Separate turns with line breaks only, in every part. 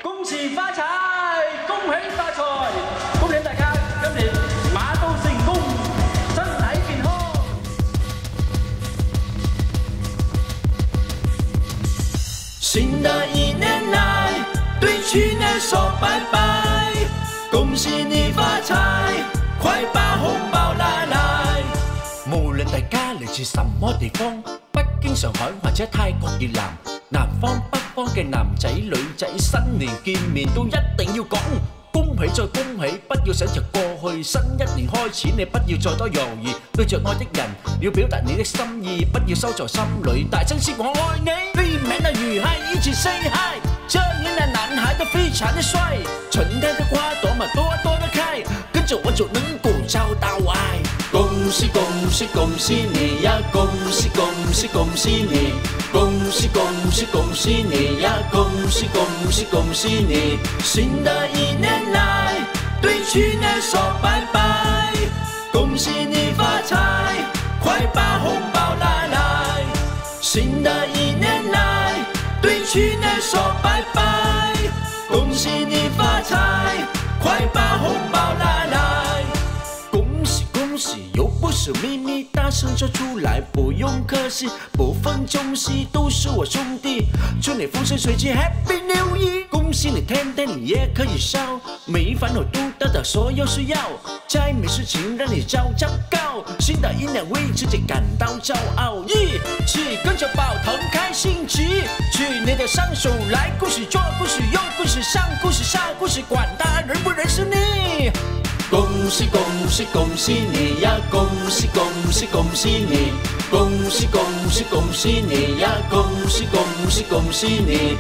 恭喜發財，恭喜發財，恭喜大家今年馬到成功，身體健康。
新的一年來，對去年說拜拜，恭喜你發財，快把紅包拿來。無論大家嚟自什麼地方，北京、上海或者泰國、越南，南方、北方嘅男仔女仔，新年見面都一定要講恭喜再恭喜，不要想着過去。新一年開始，你不要再多猶豫，對着愛的人要表達你的心意，不要收在心裏，大聲說我愛你。飛名的女孩一起 say hi， 這年的男孩都非常的帥，春天的花朵嘛多多的開，跟着我就能夠找到愛。恭喜恭喜恭喜你呀！恭喜恭喜恭喜你！恭喜恭喜恭喜你呀！恭喜恭喜恭喜你！新的一年來，對去年說拜拜，恭喜你發財，快把紅包拿來。新的一年來，對去年說拜拜，恭喜你發財，快把紅包拿來。恭喜又不是秘密，大聲說出來，不用客氣，不分中西都是我兄弟，祝你風生水起 Happy New Year， 恭喜你天天你也可以笑，沒煩惱都得到所有需要，再沒事情讓你招糟糕，新的一年為自己感到驕傲，一起跟着寶騰開心起，去你的雙手來，恭喜做恭喜用恭喜上恭喜下恭喜，管他認不認識你。恭喜恭喜恭喜你呀！恭喜恭喜恭喜你！恭喜恭喜恭喜你呀！恭喜恭喜恭喜你！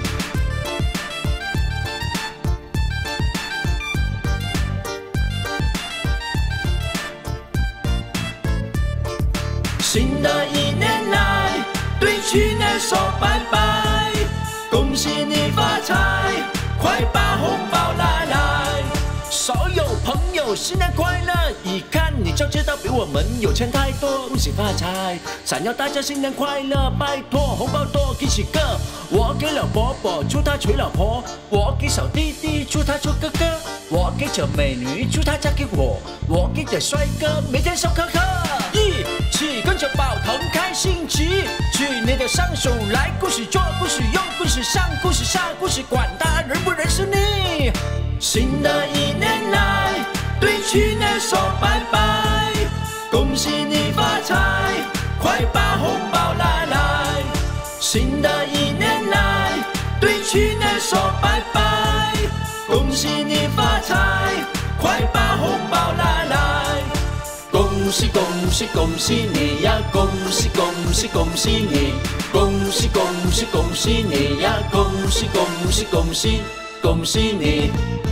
新的一年來，對去年說拜拜，恭喜你發財，快把紅包拿來。所有朋友新年快樂，一看你就知道比我們有錢太多，恭喜發財，想要大家新年快樂，拜託紅包多給幾個，我給老婆婆祝她娶老婆，我給小弟弟祝他做哥哥，我給這美女祝她嫁給我，我給這帥哥每天笑呵呵，一起跟着寶騰開心起，去你的雙手來，恭喜做恭喜用恭喜上恭喜下恭喜，管他認不認識你。新的一年來，對去年說拜拜，恭喜你發財，快把紅包拿來。新的一年來，對去年說拜拜，恭喜你發財，快把紅包拿來。恭喜恭喜恭喜你呀！恭喜恭喜恭喜你！恭喜恭喜恭喜你呀！恭喜恭喜恭喜恭喜你！